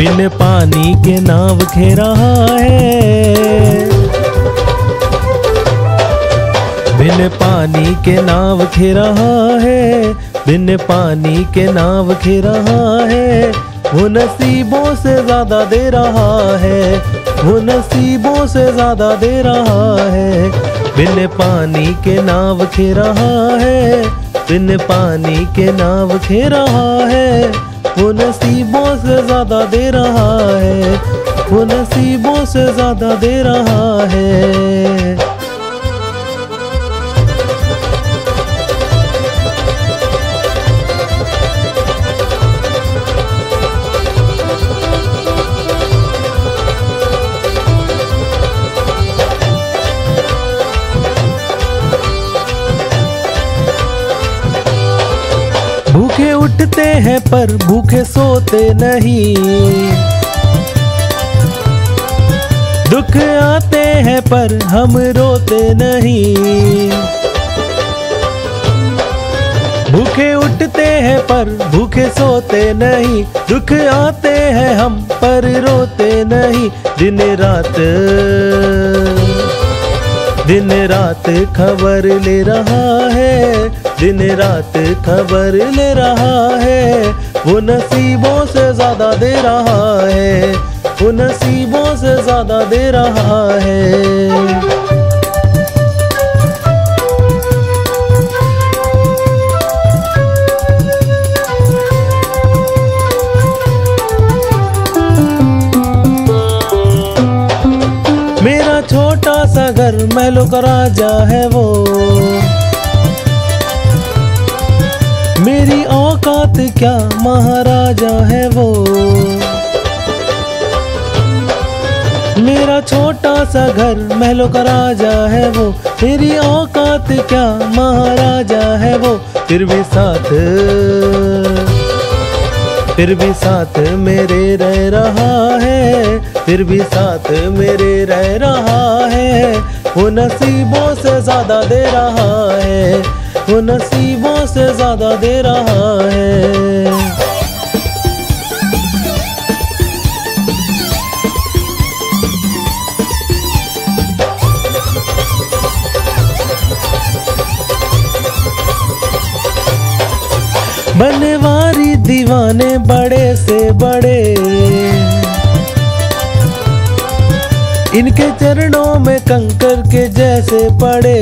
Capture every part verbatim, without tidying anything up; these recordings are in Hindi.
बिन पानी के नाव खे रहा है, बिन पानी के नाव खे रहा है, बिन पानी के नाव खे रहा है। वो नसीबों से ज्यादा दे रहा है, वो नसीबों से ज्यादा दे रहा है। बिन पानी के नाव खे रहा है, बिन पानी के नाव खे रहा है। वो नसीबों से ज्यादा दे रहा है, वो नसीबों से ज्यादा दे रहा है। भूखे उठते हैं पर भूखे सोते नहीं, दुख आते हैं पर हम रोते नहीं। भूखे उठते हैं पर भूखे सोते नहीं, दुख आते हैं हम पर रोते नहीं। दिन रात दिन रात खबर ले रहा है, दिन रात खबर ले रहा है। वो नसीबों से ज्यादा दे रहा है, वो नसीबों से ज्यादा दे रहा है। मेरा छोटा सा घर महलों का राजा है वो, मेरी औकात क्या महाराजा है वो। मेरा छोटा सा घर महलों का राजा है वो, मेरी औकात क्या महाराजा है वो। फिर भी साथ फिर भी साथ मेरे रह रहा है, फिर भी साथ मेरे रह रहा है। वो नसीबों से ज्यादा दे रहा है, वो नसीबों से ज्यादा दे रहा है। बनवारी दीवाने बड़े से बड़े, इनके चरणों में कंकर के जैसे पड़े।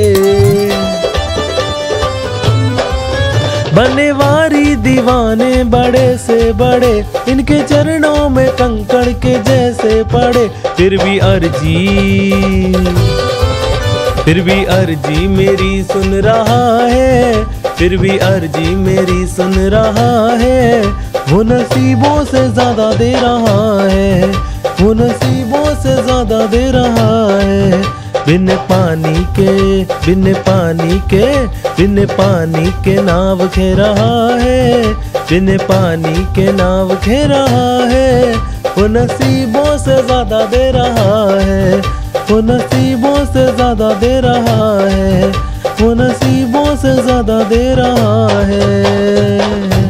बनवारी दीवाने बड़े से बड़े, इनके चरणों में कंकड़ के जैसे पड़े। फिर भी अर्जी फिर भी अर्जी मेरी सुन रहा है, फिर भी अर्जी मेरी सुन रहा है। वो नसीबों से ज्यादा दे रहा है, वो नसीबों से ज्यादा दे रहा है। बिन पानी के बिन पानी के बिन पानी के नाव खे रहा है, बिन पानी के नाव खे रहा है। वो नसीबों से ज्यादा दे रहा है, वो नसीबों से ज्यादा दे रहा है, वो नसीबों से ज्यादा दे रहा है।